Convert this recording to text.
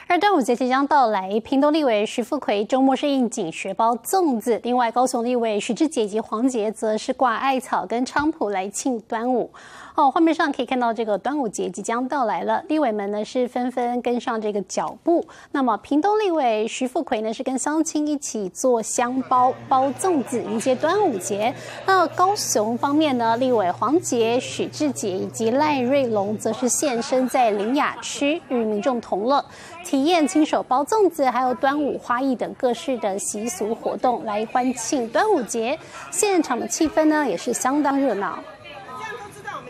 而端午节即将到来，屏东立委徐富奎周末是应景学包粽子，另外高雄立委徐志杰以及黄杰则是挂艾草跟菖蒲来庆端午。画面上可以看到这个端午节即将到来了，立委们呢是纷纷跟上这个脚步。那么屏东立委徐富奎呢是跟乡亲一起做香包包粽子迎接端午节。那高雄方面呢，立委黄杰、许志杰以及赖瑞龙则是现身在苓雅区与民众同乐，体验亲手包粽子，还有端午花艺等各式的习俗活动，来欢庆端午节。现场的气氛呢也是相当热闹。